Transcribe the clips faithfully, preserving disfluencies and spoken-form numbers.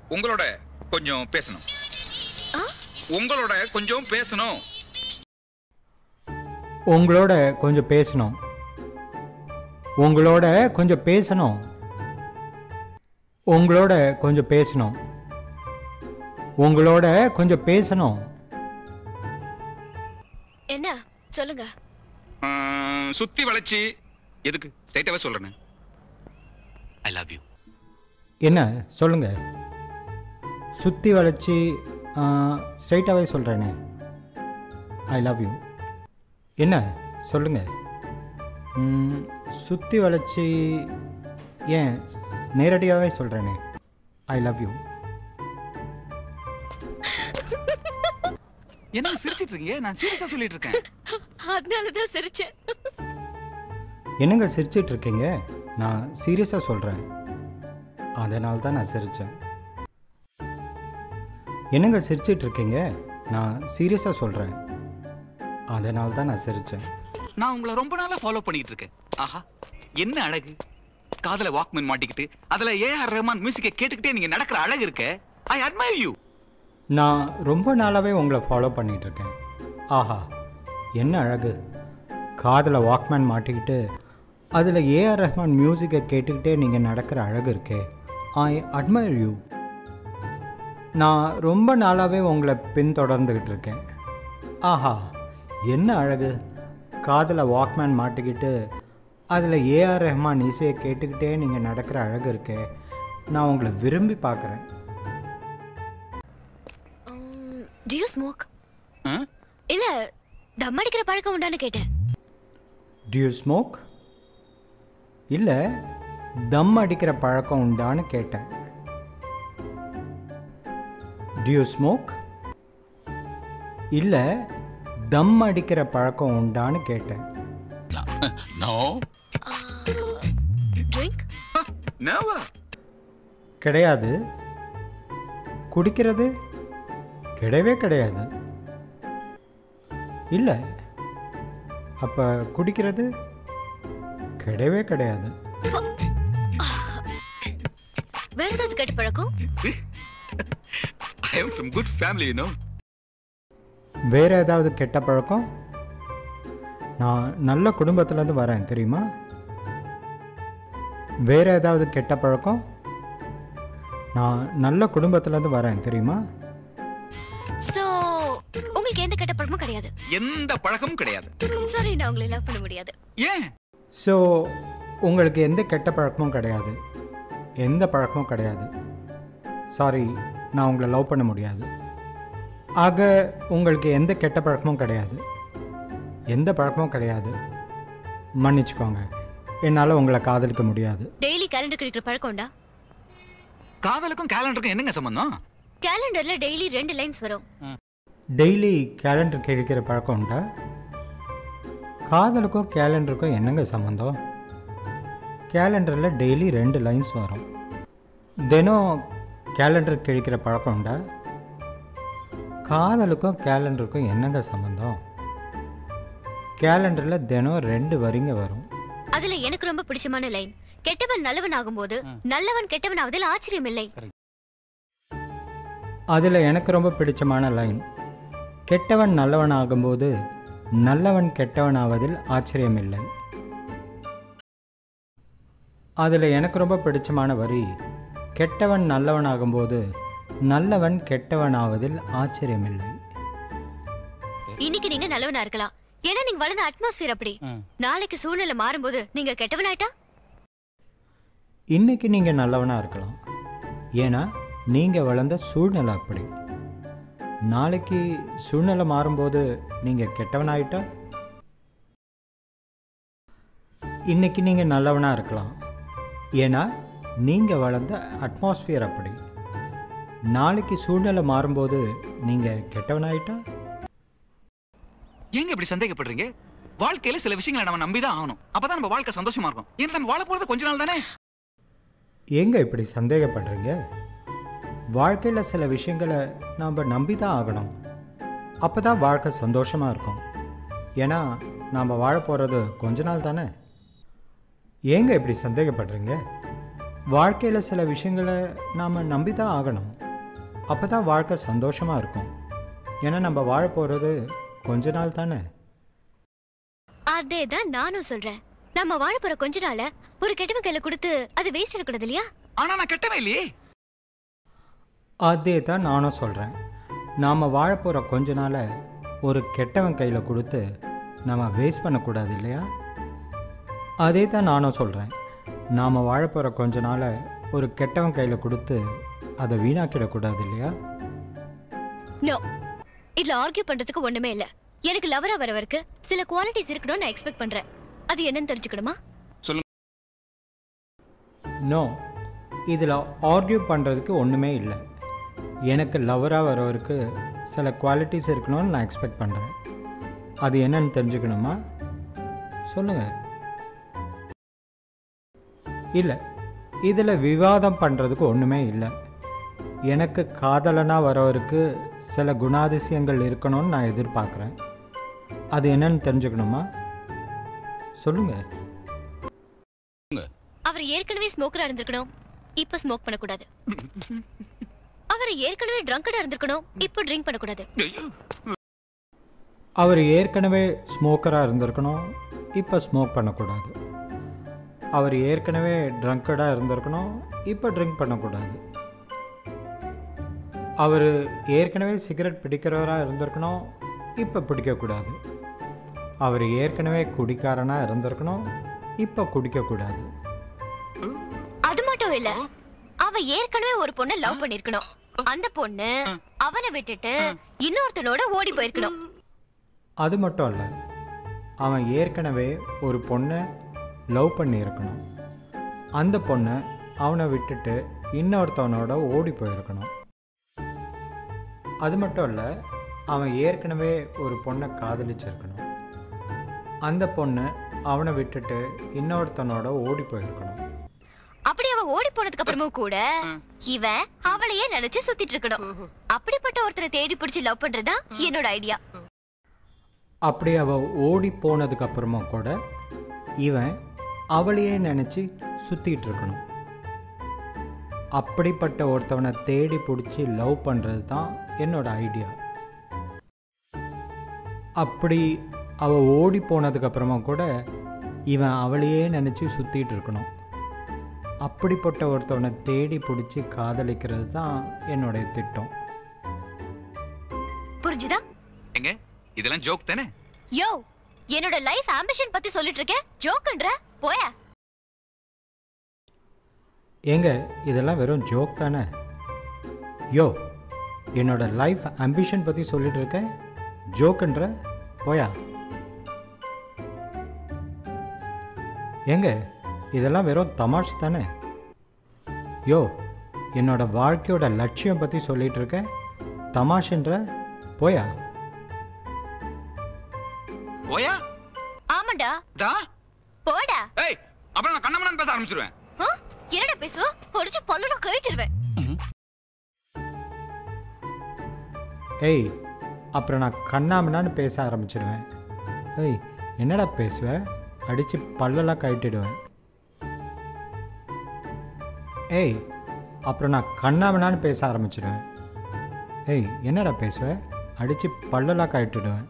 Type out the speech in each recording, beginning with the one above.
உங்களோட கொஞ்சம் பேசணும். உங்களோட கொஞ்சம் பேசணும். உங்களோட கொஞ்சம் பேசணும். உங்களோட கொஞ்சம் பேசணும். உங்களோட கொஞ்சம் பேசணும். உங்களோட கொஞ்சம் பேசணும். என்ன சொல்லுங்க. சுத்தி வளைச்சி எதுக்கு? ஸ்ட்ரைட்டாவே சொல்றேன். I love you. என்ன சொல்லுங்க. சுத்தி வளைச்சி ஸ்ட்ரைட்டாவே சொல்றேனே. I love you. என்ன சொல்லுங்க. சுத்தி வளைச்சி ஏன் நேரடியாகவே சொல்றேனே. I love you. என்ன சிரிச்சிட்டு இருக்கீங்க? நான் சீரியஸா சொல்லிட்டு இருக்கேன். அதனால தான் சிரிச்சேன். என்னங்க சிரிச்சிட்டு இருக்கீங்க? நான் சீரியஸா சொல்றேன். அதனால தான் நான் சிரிச்சேன். என்னங்க சிரிச்சிட்டு இருக்கீங்க? நான் சீரியஸா சொல்றேன். அதனால தான் நான் சிரிச்சேன். நான் உங்களை ரொம்ப நாளா ஃபாலோ பண்ணிட்டு இருக்கேன். ஆஹா என்ன அழகு. காதல வாக்மேன் மாட்டிக்கிட்டு அதுல ஏ ஆர் ரஹ்மான் மியூசிக்கை கேட்டுக்கிட்டே நீங்க நடக்கிற அழகு இருக்க. I admire you. நான் ரொம்ப நாளாவே உங்களை ஃபாலோ பண்ணிட்டு இருக்கேன். ஆஹா என்ன அழகு. காதில் வாக்மேன் மாட்டிக்கிட்டு அதில் ஏஆர் ரஹ்மான் மியூசிக்கை கேட்டுக்கிட்டே நீங்கள் நடக்கிற அழகு இருக்கே. I admire you. நான் ரொம்ப நாளாகவே உங்களை பின்தொடர்ந்துக்கிட்டு இருக்கேன். ஆஹா என்ன அழகு. காதில் வாக்மேன் மாட்டிக்கிட்டு அதில் ஏஆர் ரஹ்மான் இசையை கேட்டுக்கிட்டே நீங்கள் நடக்கிற அழகு இருக்கே. நான் உங்களை விரும்பி பார்க்குறேன். Do you smoke? இல்ல தம் அடிக்கிற பழக்கம் உண்டான்னு கேட்டேன். Do you smoke? இல்ல தம் அடிக்கிற பழக்கம் உண்டான்னு கேட்டேன். Do you smoke? இல்ல தம் அடிக்கிற பழக்கம் உண்டான்னு கேட்டேன். No. Drink? Never. கிடையாது. குடிக்கிறது கிடையவே கிடையாது. இல்லை அப்போ குடிக்கிறது கிடையவே கிடையாது. வேற ஏதாவது கெட்ட பழக்கம்? I am from good family, you know. வேற ஏதாவது கெட்ட பழக்கம்? நான் நல்ல குடும்பத்திலேருந்து வரேன் தெரியுமா. வேற ஏதாவது கெட்ட பழக்கம்? நான் நல்ல குடும்பத்திலேருந்து வரேன் தெரியுமா. சோ உங்களுக்கு எந்த கெட்ட பழக்கமும் கிடையாது? எந்த பழக்கமும் கிடையாது. சாரி நான் உங்களை லவ் பண்ண முடியாது. ஏன்? ஸோ உங்களுக்கு எந்த கெட்ட பழக்கமும் கிடையாது. எந்த பழக்கமும் கிடையாது. சாரி நான் உங்களை லவ் பண்ண முடியாது. ஆக உங்களுக்கு எந்த கெட்ட பழக்கமும் கிடையாது. எந்த பழக்கமும் கிடையாது. மன்னிச்சுக்கோங்க என்னால் உங்களை காதலிக்க முடியாது. டெய்லி கேலண்டர் கிழிக்கிற பழக்கம் உண்டா? காதலுக்கும் கேலண்டருக்கும் என்னங்க சம்பந்தம்? கேலண்டர்ல டெய்லி ரெண்டு லைன்ஸ் வரும். டெய்லி கேலண்டர் கிழிக்கிற பழக்கம் உண்டா? காதலுக்கும் கேலண்டருக்கும் என்னங்க சம்மந்தம்? கேலண்டரில் டெய்லி ரெண்டு லைன்ஸ் வரும். தினம் கேலண்டர் கிழிக்கிற பழக்கம் உண்டா? காதலுக்கும் கேலண்டருக்கும் என்னங்க சம்மந்தம்? கேலண்டரில் தினம் ரெண்டு வரிங்க வரும். அதுல எனக்கு ரொம்ப பிடிச்சமான லைன், கெட்டவன் நல்லவன் ஆகும்போது நல்லவன் கெட்டவன் ஆவதில் ஆச்சரியம் இல்லை. அதில் எனக்கு ரொம்ப பிடிச்சமான லைன், கெட்டவன் நல்லவன் ஆகும்போது நல்லவன் கெட்டவன் ஆவதில் ஆச்சரியம் இல்லை. அதில் எனக்கு ரொம்ப பிடிச்சமான வரி, கெட்டவன் நல்லவன் ஆகும்போது நல்லவன் கெட்டவன் ஆவதில் ஆச்சரியம் இல்லை. இன்னைக்கு நீங்க நல்லவனா இருக்கலாம், ஏன்னா நீங்க வளர்ந்த அட்மாஸ்பியர் அப்படி. நாளைக்கு சூழ்நிலை மாறும்போது நீங்க கெட்டவன் ஆயிட்டா? இன்னைக்கு நீங்க நல்லவனா இருக்கலாம், ஏன்னா நீங்க வளர்ந்த சூழ்நிலை அப்படி. நாளைக்கு சூழ்நிலை மாறும்போது நீங்க கெட்டவன் ஆயிட்டா? இன்னைக்கு நீங்க நல்லவனா இருக்கலாம், ஏன்னா நீங்க வளர்ந்த அட்மாஸ்பியர் அப்படி. நாளைக்கு சூழ்நிலை மாறும்போது நீங்க கெட்டவனாயிட்டா? ஏங்க இப்படி சந்தேகப்படுறீங்க? வாழ்க்கையில சில விஷயங்களை நம்ம நம்பிதான் ஆகணும், அப்பதான் நம்ம வாழ்க்கை சந்தோஷமா இருக்கும். ஏன்னா நம்ம வாழ போறது கொஞ்ச நாள் தானே. ஏங்க இப்படி சந்தேகப்படுறீங்க? வாழ்க்கையில் சில விஷயங்களை நாம் நம்பி தான் ஆகணும், அப்போ தான் வாழ்க்கை சந்தோஷமாக இருக்கும். ஏன்னா நாம் வாழ போகிறது கொஞ்ச நாள் தானே. ஏங்க இப்படி சந்தேகப்படுறீங்க? வாழ்க்கையில் சில விஷயங்களை நாம் நம்பி தான் ஆகணும். அப்போ தான் வாழ்க்கை சந்தோஷமாக இருக்கும். ஏன்னா நம்ம வாழ போகிறது கொஞ்ச நாள் தானே. அதே தான் நானும் சொல்றேன். நம்ம வாழ போற கொஞ்ச நாள ஒரு கெட்டவன் கையில கொடுத்து அது வேஸ்ட் ஆகக்கூடாது இல்லையா? ஆனா நான் கெட்டவன் இல்லையே. அதே தான் நானும் சொல்கிறேன். நாம் வாழ போகிற கொஞ்ச நாளை ஒரு கெட்டவன் கையில் கொடுத்து நம்ம வேஸ்ட் பண்ணக்கூடாது இல்லையா? அதே தான் நானும் சொல்கிறேன். நாம் வாழ போகிற கொஞ்ச நாளை ஒரு கெட்டவன் கையில் கொடுத்து அதை வீணாக்கிடக்கூடாது இல்லையா? நோ, இதுல ஆர்கியூ பண்றதுக்கு ஒண்ணுமே இல்ல. எனக்கு லவரா வரவருக்கு சில குவாலிட்டிஸ் இருக்கணும்னு நான் எக்ஸ்பெக்ட் பண்றேன். அது என்னன்னு தெரிஞ்சுக்கணுமா? நோ, இதில் ஆர்கியூ பண்ணுறதுக்கு ஒன்றுமே இல்லை. எனக்கு லவராக வரவருக்கு சில குவாலிட்டிஸ் இருக்கணும்னு நான் எக்ஸ்பெக்ட் பண்ணுறேன். அது என்னன்னு தெரிஞ்சுக்கணுமா? சொல்லுங்கள். இல்லை, இதில் விவாதம் பண்ணுறதுக்கு ஒன்றுமே இல்லை. எனக்கு காதலனாக வரவருக்கு சில குணாதிசயங்கள் இருக்கணும்னு நான் எதிர்பார்க்குறேன். அது என்னன்னு தெரிஞ்சுக்கணுமா? சொல்லுங்கள். அவர் ஏற்கனவே ஸ்மோக்கரா இருந்திருக்கணும், இப்ப ஸ்மோக் பண்ணக்கூடாது. அவர் ஏற்கனவே ட்ரங்கடா இருந்திருக்கணும், இப்போ ட்ரிங்க் பண்ணக்கூடாது. அவர் ஏற்கனவே ஸ்மோக்கராக இருந்திருக்கணும், இப்போ ஸ்மோக் பண்ணக்கூடாது. அவர் ஏற்கனவே ட்ரங்கடாக இருந்திருக்கணும், இப்போ ட்ரிங்க் பண்ணக்கூடாது. அவர் ஏற்கனவே சிகரெட் பிடிக்கிறவராக இருந்திருக்கணும், இப்போ பிடிக்கக்கூடாது. அவர் ஏற்கனவே குடிக்காரனாக இருந்திருக்கணும், இப்போ குடிக்கக்கூடாது. அது மட்டும் இல்ல, அவ ஏற்கனவே ஒரு பொண்ணை லவ் பண்ணிருக்கணும், அந்த பொண்ணு அவனை விட்டுட்டு இன்னொருத்தனோட ஓடி போயிருக்கணும். அது மட்டும் இல்லை, அவன் ஏற்கனவே ஒரு பொண்ணை லவ் பண்ணியிருக்கணும், அந்த பொண்ணு அவனை விட்டுட்டு இன்னொருத்தவனோட ஓடி போயிருக்கணும். அது மட்டும் இல்லை, அவன் ஏற்கனவே ஒரு பொண்ணை காதலிச்சிருக்கணும், அந்த பொண்ணு அவனை விட்டுட்டு இன்னொருத்தனோட ஓடி போயிருக்கணும். அப்படி அவ ஓடி போனதுக்கு அப்புறமும் கூட இவன் அவளையே நினைச்சு சுத்திட்டு இருக்கணும். அப்படிப்பட்ட ஒருத்தரை தேடி பிடிச்சு லவ் பண்றதா என்னோட ஐடியா. அப்படி அவள் ஓடி போனதுக்கு அப்புறமும் கூட இவன் அவளையே நினச்சி சுற்றிட்டு இருக்கணும். அப்படிப்பட்ட ஒருத்தவனை தேடி பிடிச்சி லவ் பண்ணுறது தான் என்னோட ஐடியா. அப்படி அவள் ஓடி போனதுக்கு அப்புறமா கூட இவன் அவளையே நினச்சி சுற்றிட்டு இருக்கணும். அப்படிப்பட்ட ஒருத்தவனை தேடி பிடிச்சி காதலிக்கிறது தான் என்னுடைய திட்டம். புரிஞ்சுதா? எங்க இதெல்லாம் ஜோக் தானே? யோ, என்னோட லைஃப் ஆம்பிஷன் பத்தி சொல்லிட்டு இருக்கேன், ஜோக்ன்ற போய. ஏங்க இதெல்லாம் வெறும் ஜோக் தானே? யோ, என்னோட லைஃப் ஆம்பிஷன் பற்றி சொல்லிட்டு இருக்கேன், ஜோக்குன்ற போயா. ஏங்க இதெல்லாம் வெறும் தமாஷ் தானே? யோ, என்னோட வாழ்க்கையோட லட்சியம் பற்றி சொல்லிட்டு இருக்கேன், தமாஷன்ற போயா. போயா? ஆமாடா. டா போடா. ஏய், அப்புறம் நான் கண்ணமண்ணான்னு பேச ஆரம்பிச்சிருவேன். என்னடா பேசு? பொடிச்சு பல்லுல கழிட்டிடுவேன். ஏய், அப்புறம் நான் கண்ணாமண்ணான்னு பேச ஆரம்பிச்சிடுவேன். ஏய், என்னடா பேசுவேன்? அடித்து பல்லெல்லாம் கழட்டிடுவேன். ஏய், அப்புறம் நான் கண்ணாமண்ணான்னு பேச ஆரம்பிச்சிடுவேன். ஏய், என்னடா பேசுவேன்? அடித்து பல்லெல்லாம் கழட்டிடுவேன்.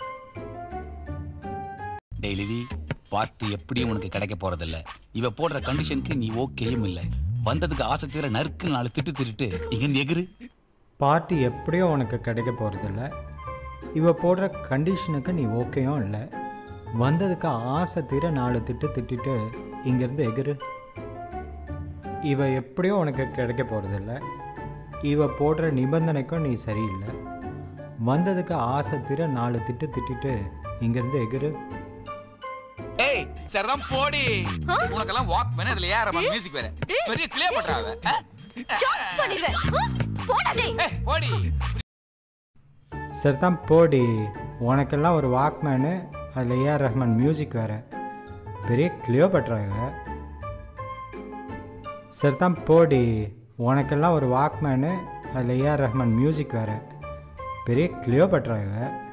டெய்லி பார்த்து எப்படியும் உனக்கு கிடைக்க போறதில்ல. இவ போடுற கண்டிஷனுக்கு நீ ஓகேயும் இல்லை. வந்ததுக்கு ஆசை தீர நறுக்கு நாலு திட்டு திட்டு இங்க எகிரு. பார்ட்டி எப்படியும் உனக்கு கிடைக்க போகிறதில்ல. இவ போடுற கண்டிஷனுக்கு நீ ஓகேயும் இல்லை. வந்ததுக்கு ஆசை தீர நாலு திட்டு திட்டிட்டு இங்கேருந்து எகிரு. இவ எப்படியும் உனக்கு கிடைக்க போகிறதில்ல. இவ போடுற நிபந்தனைக்கும் நீ சரியில்லை. வந்ததுக்கு ஆசை தீர நாலு திட்டு திட்டிட்டு இங்கேருந்து எகிரு. ஏய், சரிதான் போடி. உனக்கெல்லாம் வாக் பண்ண அதுல ஏற மியூசிக் வேற. பெரிய கிளியர் பண்றாவ. சாப் பண்ணிடுவேன். போடா டேய். ஏய், போடி. சரிதான் போடி. உனக்கெல்லாம் ஒரு வாக்மேனு, அதில் ஏஆர் ரஹ்மான் மியூசிக் வேறு. பெரிய கிளியோபட்ராங்க. சரிதான் போடி. உனக்கெல்லாம் ஒரு வாக்மேனு, அதில் ஏஆர் ரஹ்மான் மியூசிக் வேறு. பெரிய கிளியோபட்ராங்க.